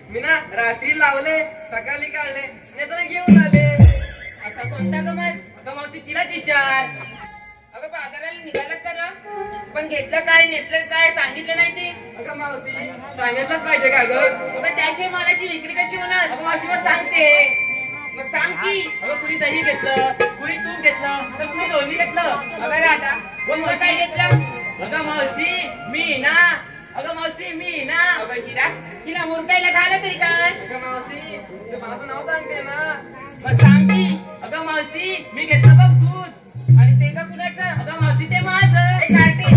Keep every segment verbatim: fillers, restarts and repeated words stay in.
मी ना रात्री लावले सकाळी काढले नेताना घेऊन आले. असा कोणता गमत? अगं मावशी तिला विचार. अगं बाजाराला निघालात का? पण घेतलं काय नेसलं काय सांगितलं नाही ते. अगं मावशी सांगितलंच पाहिजे का ग? अगं त्याशिवाय मालाची विक्री कशी होणार? अगं मावशी मग सांगते. मग सांग की. अगं कुणी दही घेतलं, कुणी तूप घेतलं, तर कुणी लोणी घेतलं. अगं राधा कोण काय घेतलं? अगं मावशी मी ना. अगं मावशी मी ना. अगं हिरा हिला मुरकायला झालं तरी काय? अगं मावशी तू मला पण नाव सांगते ना. मग सांग की. अगं मावशी मी घेतलं बघ दूध. आणि ते का कुणाचं? अगं मावशी ते माझं. ए, कार्टे.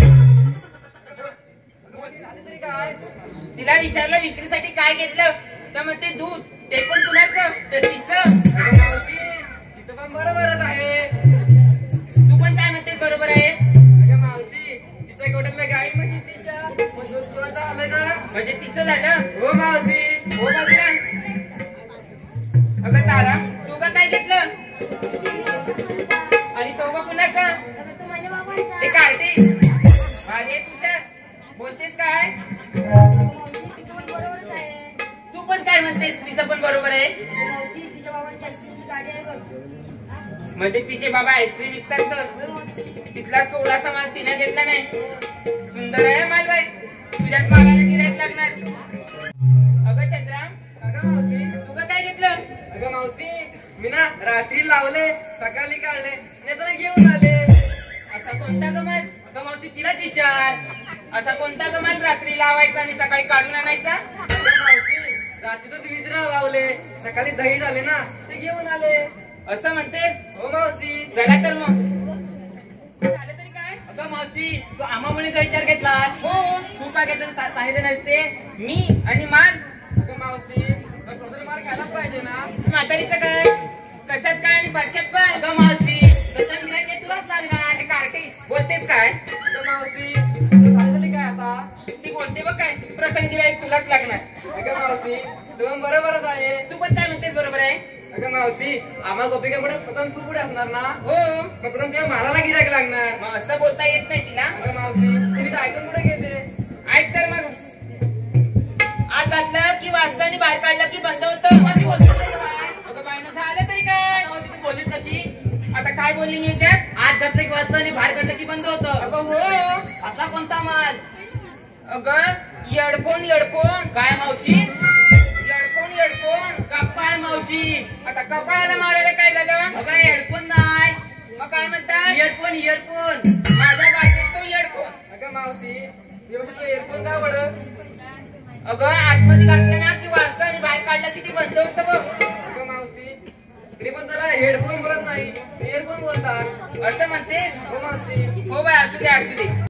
झाले तरी काय? तिला विचारलं विक्रीसाठी काय घेतलं तर म्हणते दूध. ते पण कुणाचं? तर तिचं. अगं मावशी तिथं पण बरोबरच आहे. तू पण काय म्हणतेस बरोबर आहे? अगं मावशी तिच्या गोट्यातल्या गाई म्हशी तिच्या मग दूध कोणाचं आलं ना? म्हणजे तिचं झालं. हो मावशी. हो बाजूला. अगं तारा तू का काय घेतलं? आणि तो का कुणाचा? ते कार्टे. अरे तुषार बोलतेस काय? तू पण काय म्हणतेस तिचं पण बरोबर आहे? म्हणजे तिचे बाबा आईस्क्रीम विकतात तर तिथला थोडासा माल तिने घेतला नाही. सुंदर आहे माल बाई. तुझ्यात मालाला गिऱ्हाईक लागणार. अगं चंद्रा अगं मावशी. तू का काय घेतलं? अगं मावशी मी ना रात्री लावले सकाळी काढले नेताना घेऊन आले. असा कोणता गमाल? अगं मावशी तिला विचार. असा कोणता गमाल रात्री लावायचा आणि सकाळी काढून आणायचा? अगं मावशी रात्रीच विजरा लावले सकाळी दही झाले ना ते घेऊन आले. असं म्हणतेस? हो मावशी. चला तर मग झालं तरी काय? अगं मावशी तू आम्हामुळे विचार घेतला. हो तू काय घेतलं सा- सांगितलं नाहीस ते. मी आणि माल. अगं मावशी मग थोडं तरी माल घ्यायलाच पाहिजे ना. म्हातारीचं काय? कशात काय आणि फाटक्यात पण? अगं मावशी तसं गिऱ्हाईक तुलाच लागणार. आणि कार्टे बोलतेस काय? अगं मावशी ते झाले तरी काय आता? ती बोलते बघ काय प्रथम गिऱ्हाईक तुलाच लागणार. अगं मावशी तुम्ही बरोबरच आहे. तू पण काय म्हणतेस बरोबर आहे? अगं मावशी आम्हा गोपिकापुढे प्रथम तू पुढे असणार ना. हो मग प्रथम तेव्हा मालाला गिरायक लागणार. मग असं बोलता येत नाही तिला. अगं मावशी तिने तर ऐकून कुठे घेते. ऐक तर मग आत घातलं की वाजता आणि बाहेर काढलं की बंद होतं. माझी बोलते तरी काय? अगं बाईनं झालं तरी काय? मावशी तू बोललीस कशी? आता काय बोलली मी याच्यात? आत घातलं की वाजतं आणि बाहेर काढलं की बंद होतं. अगं हो. असा कोणता माल? अगं हेडफोन हेडफोन. काय मावशी? Headphone headphone. कपाळ मावशी. आता कपाळाला मारायला काय झालं? अगं हेडफोन नाही, मग काय म्हणतात? Earphone earphone. माझ्या भाषेत तो हेडफोन. अगं मावशी ते म्हणजे तू एअरफोन का पडत? अगं आतमध्ये घातलं ना की वाजता आणि बाहेर काढलं की ते बंद होतं बघ. अगं मावशी तरी पण त्याला हेडफोन बोलत नाही एअरफोन बोलतात. असं म्हणतेस? हो मावशी. हो बाय असू दे असू दे.